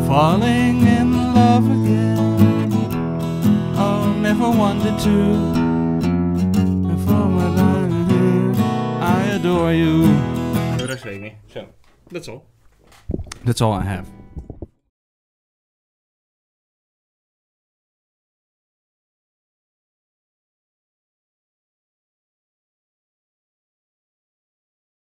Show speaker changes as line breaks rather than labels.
falling in love again. Oh, never wanted to. I adore you. Oh, that's all. That's all I have.